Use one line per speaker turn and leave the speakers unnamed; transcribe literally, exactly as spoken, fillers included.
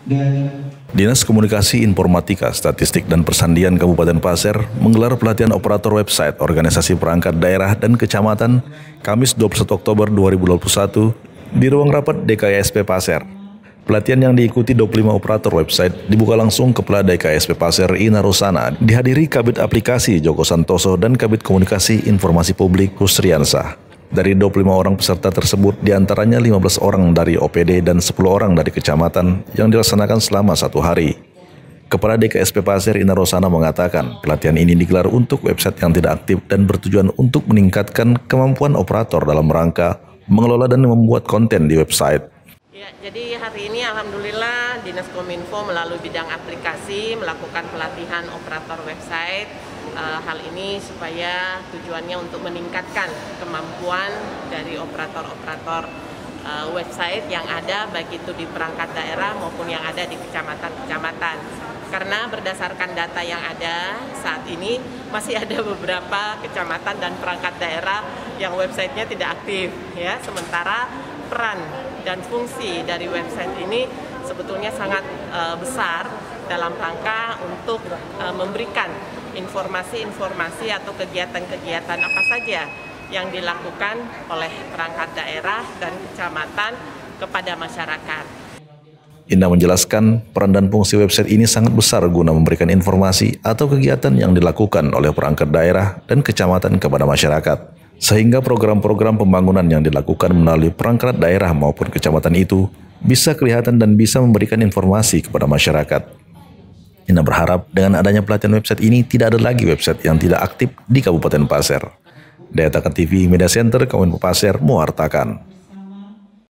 Dinas Komunikasi Informatika, Statistik dan Persandian Kabupaten Pasir menggelar pelatihan operator website organisasi perangkat daerah dan kecamatan Kamis dua puluh satu Oktober dua ribu dua puluh satu di ruang rapat D K I S P Pasir. Pelatihan yang diikuti dua puluh lima operator website dibuka langsung Kepala D K I S P Pasir Ina Rosana, dihadiri Kabid Aplikasi Joko Santoso dan Kabid Komunikasi Informasi Publik Husriansah. Dari dua puluh lima orang peserta tersebut, diantaranya lima belas orang dari O P D dan sepuluh orang dari kecamatan yang dilaksanakan selama satu hari. Kepala D K I S P Pasir Ina Rosana mengatakan pelatihan ini digelar untuk website yang tidak aktif dan bertujuan untuk meningkatkan kemampuan operator dalam rangka mengelola dan membuat konten di website.
Ya, jadi hari ini Alhamdulillah Dinas Kominfo melalui bidang aplikasi melakukan pelatihan operator website. Uh, hal ini supaya tujuannya untuk meningkatkan kemampuan dari operator-operator uh, website yang ada baik itu di perangkat daerah maupun yang ada di kecamatan-kecamatan. Karena berdasarkan data yang ada saat ini masih ada beberapa kecamatan dan perangkat daerah yang websitenya tidak aktif, ya. Sementara peran dan fungsi dari website ini sebetulnya sangat uh, besar dalam rangka untuk uh, memberikan informasi-informasi atau kegiatan-kegiatan apa saja yang dilakukan oleh perangkat daerah dan kecamatan kepada masyarakat.
Ina menjelaskan peran dan fungsi website ini sangat besar guna memberikan informasi atau kegiatan yang dilakukan oleh perangkat daerah dan kecamatan kepada masyarakat. Sehingga program-program pembangunan yang dilakukan melalui perangkat daerah maupun kecamatan itu bisa kelihatan dan bisa memberikan informasi kepada masyarakat. Ina berharap dengan adanya pelatihan website ini tidak ada lagi website yang tidak aktif di Kabupaten Pasir. Daya Takan T V Media Center Kominfo Pasir mewartakan.